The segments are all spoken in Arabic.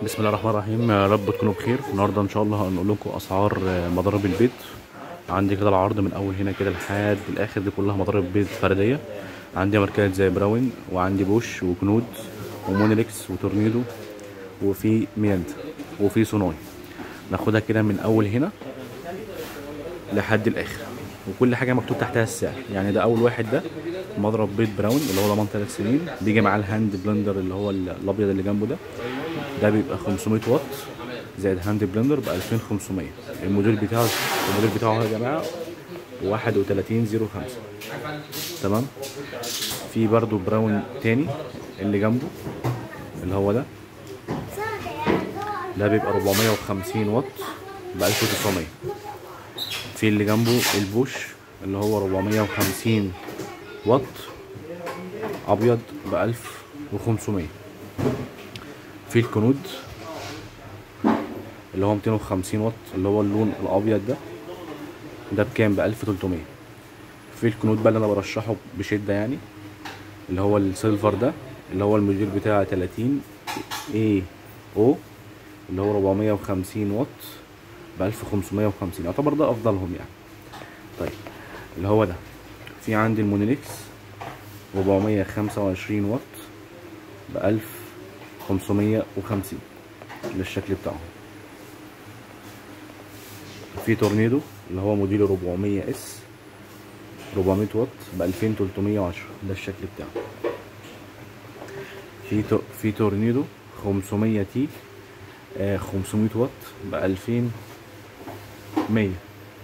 بسم الله الرحمن الرحيم، يا رب تكونوا بخير. النهارده ان شاء الله هنقول لكم اسعار مضارب البيت. عندي كده العرض من اول هنا كده لحد الاخر، دي كلها مضارب بيت فرديه. عندي ماركات زي براون، وعندي بوش وكنود ومونيليكس وتورنيدو، وفي ميانتا، وفي سوناي. ناخدها كده من اول هنا لحد الاخر، وكل حاجه مكتوب تحتها السعر. يعني ده اول واحد، ده مضرب بيت براون اللي هو ضمان 3 سنين، بيجي معاه الهاند بلندر اللي هو الابيض اللي جنبه ده بيبقى 500 واط زائد هاند بلندر ب 2500. الموديل بتاعه يا جماعه 3105. تمام. في برضو براون تاني اللي جنبه اللي هو ده بيبقى 450 واط ب 1900. في اللي جنبه البوش اللي هو 450 واط ابيض ب 1500. في الكنود اللي هو 250 واط اللي هو اللون الابيض ده بكام؟ ب 1300. في الكنود بقى اللي انا برشحه بشده، يعني اللي هو السيلفر ده اللي هو الموديل بتاع 30 اي او اللي هو 450 واط ب 1550، يعتبر ده افضلهم يعني. طيب اللي هو ده. في عندي المونيليكس 425 واط ب 1550، ده الشكل بتاعه. في تورنيدو اللي هو موديل 400 اس 400 واط ب 2310، ده الشكل بتاعه. في تورنيدو 500 تي 500 واط ب 2100.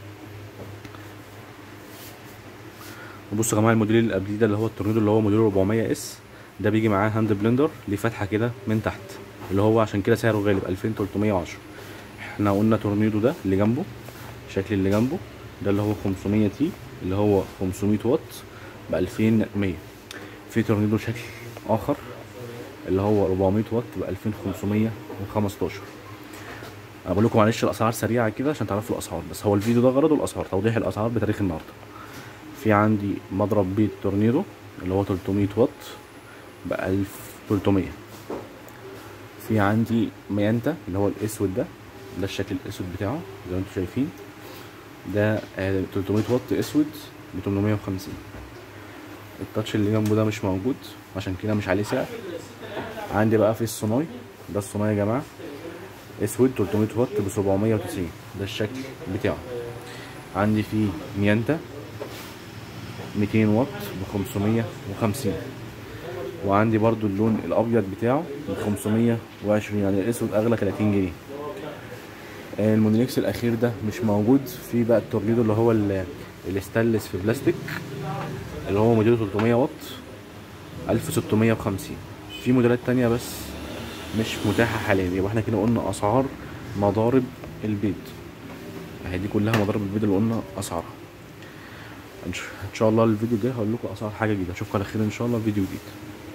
وبصوا يا جماعه، الموديل اللي قبليه ده اللي هو التورنيدو اللي هو موديل 400 اس، ده بيجي معاه هاند بلندر ليه فتحه كده من تحت، اللي هو عشان كده سعره غالي ب 2310. احنا قلنا تورنيدو ده اللي جنبه، الشكل اللي جنبه ده اللي هو 500 تي اللي هو 500 واط ب 2100. في تورنيدو شكل اخر اللي هو 400 واط ب 2515. انا بقول لكم معلش الاسعار سريعه كده عشان تعرفوا الاسعار، بس هو الفيديو ده غرضه الاسعار، توضيح الاسعار بتاريخ النهارده. في عندي مضرب بيت تورنيدو اللي هو 300 واط ب 1300. في عندي ميانتا اللي هو الاسود ده الشكل الاسود بتاعه زي ما انتم شايفين، ده 300 واط اسود ب 850. التاتش اللي جنبه ده مش موجود عشان كده مش عليه سعر. عندي بقى في الصناي، ده الصناي يا جماعه اسود 300 واط ب 790، ده الشكل بتاعه. عندي في ميانتا 200 واط ب 550. وعندي برضو اللون الابيض بتاعه ب 520، يعني الاسود اغلى 30 جنيه. المونيليكس الاخير ده مش موجود. في بقى التورنيدو اللي هو الاستانلس في بلاستيك اللي هو موديل 300 واط 1650. في موديلات تانية بس مش متاحة حاليا. يبقى احنا كده قلنا اسعار مضارب البيت اهي، دي كلها مضارب البيت اللي قلنا اسعارها. ان شاء الله الفيديو الجاي هقول لكم اسعار حاجة جديدة. اشوفكم على خير ان شاء الله في فيديو جديد.